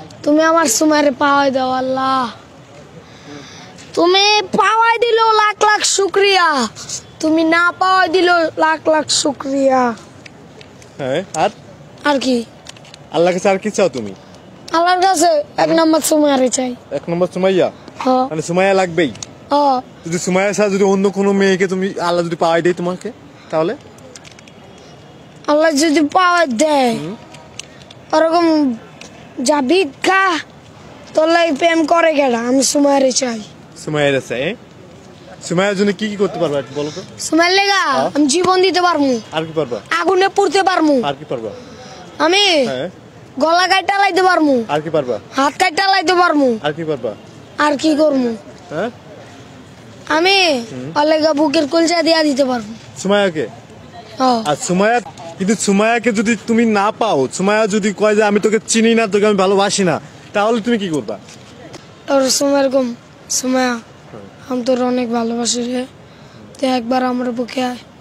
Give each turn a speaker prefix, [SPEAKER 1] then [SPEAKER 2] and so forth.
[SPEAKER 1] তুমি আমার সুমাইরে পাওয়াই দাও আল্লাহ। তুমি পাওয়াই দিল লাখ লাখ শুকরিয়া, তুমি না পাওয়াই দিল লাখ লাখ শুকরিয়া।
[SPEAKER 2] হ্যাঁ
[SPEAKER 1] আর কি
[SPEAKER 2] আল্লাহর কাছে আর কি চাও তুমি?
[SPEAKER 1] আল্লাহর কাছে 1 নম্বর সুমাইরে চাই।
[SPEAKER 2] 1 নম্বর সুমাইয়া?
[SPEAKER 1] হ্যাঁ
[SPEAKER 2] মানে সুমাইয়া লাগবেই।
[SPEAKER 1] হ্যাঁ
[SPEAKER 2] যদি সুমাইয়া ছাড়া যদি অন্য কোনো মেয়েকে তুমি আল্লাহ যদি পাওয়াই দেয় তোমাকে, তাহলে?
[SPEAKER 1] আল্লাহ যদি পাওয়াই দেয় ওরকম যা ভিক্ষা তোর লাগে প্রেম করে গেলা, আমি সুমাইরে চাই।
[SPEAKER 2] সুমাইয়ার আছে? সুমাইয়ার জন্য কি কি করতে পারবা একটু বলো তো?
[SPEAKER 1] সুমাইয়ের লেগা আমি জীবন দিতে পারবো।
[SPEAKER 2] আর কি পারবা?
[SPEAKER 1] আগুনে পুড়তে পারবো।
[SPEAKER 2] আর কি পারবা?
[SPEAKER 1] আমি গলা কাটা লাইতে পারবো।
[SPEAKER 2] আর কি পারবা?
[SPEAKER 1] হাত কাটা লাইতে পারবো।
[SPEAKER 2] আর কি পারবা?
[SPEAKER 1] আর কি করবো?
[SPEAKER 2] হ্যাঁ
[SPEAKER 1] আমি অলেগা বুকের কলজা দিয়া দিতে পারবো
[SPEAKER 2] সুমাইয়াকে।
[SPEAKER 1] হ্যাঁ
[SPEAKER 2] আর সুমাইয়া, কিন্তু সুমাইয়াকে যদি তুমি না পাও, সুমাইয়া যদি কয় যে আমি তোকে চিনি না, তোকে আমি ভালোবাসি না, তাহলে তুমি কি করবা?
[SPEAKER 1] তোর সুমাইয়ের কম সুমাইয়া আমি তোর অনেক ভালোবাসি রে, তুই একবার আমার বুকে আয়।